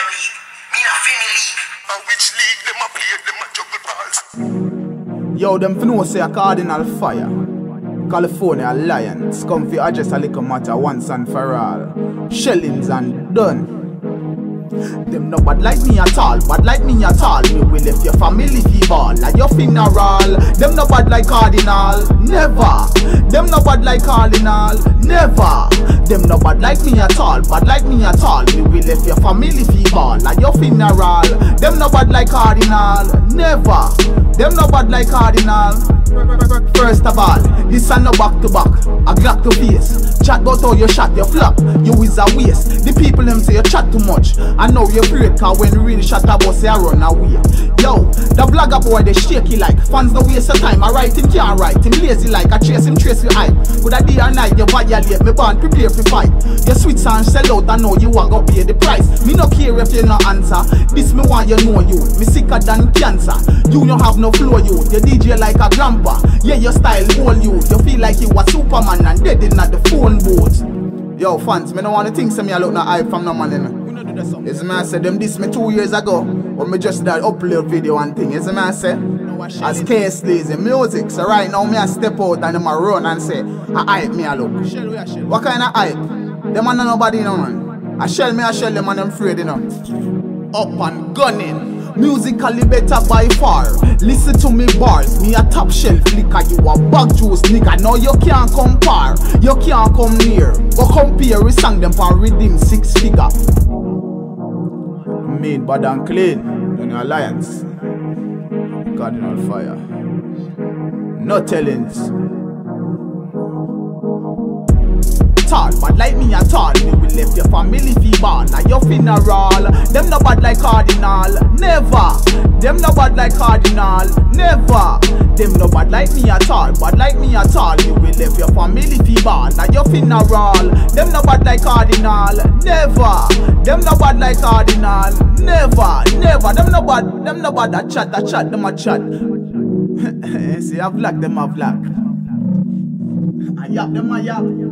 them league. Me not Finny league. And which league them a play, them a juggle balls. Yo, them for no say a Cardinal Fire. California Alliance come fi address a little matter once and for all. Shellings and done. Them no bad like me at all, bad like me at all. Me will left your family feeble like your funeral. Them no bad like Cardinal, never. Them no bad like Cardinal, never. Them no bad like me at all, bad like me at all. Me will left your family feeble like your funeral. Them no bad like Cardinal, never. Them no bad like Cardinal. First of all, this a no back to back, a Glock to face. Chat about how you shot, you flop, you is a waste. The people them say you chat too much, and now you afraid cause when you really shot a bus, you run away. Yo, the blogger boy they shaky like, fans don't waste your time. I write him can't write, him lazy like, I chase him trace with hype. Good a day or night, you violate, me born prepare for fight. You switch and sell out, I know you are gonna pay the price. Me no care if you no answer, this me want you know you. Me sicker than cancer, you don't have no flow you. You DJ like a grandpa, yeah your style hold you. You feel like you was Superman and dead in at the phone booth. Yo fans, me no want to think say me I look no hype from no man in. Yes man I said them this me 2 years ago, when me just that upload video and thing. Yes man I say, as case lazy music. So right now me I step out and them a run and say, I hype me I look. What kind of hype? Them a nobody no man. I shell them and them afraid you know. Up and gunning. Musically better by far. Listen to me bars, me a top shelf liquor. You a bag juice nigga. No you can't compare, you can't come near. Go compare, we sang them for redeem 6 figure. Mean bad and clean, then Alliance. Cardinal Fire. No tellings. Bad like me at all, me will left your family feeble like your funeral. Them no bad like Cardinal, never. Them no bad like Cardinal, never. Them no bad like me at all, bad like me at all. You will left your family feeble like your funeral. Them no bad like Cardinal, never. Them no bad like Cardinal, never, never. Them no bad that chat, them a chat. See a vlog, them a vlog. I yap them a yap.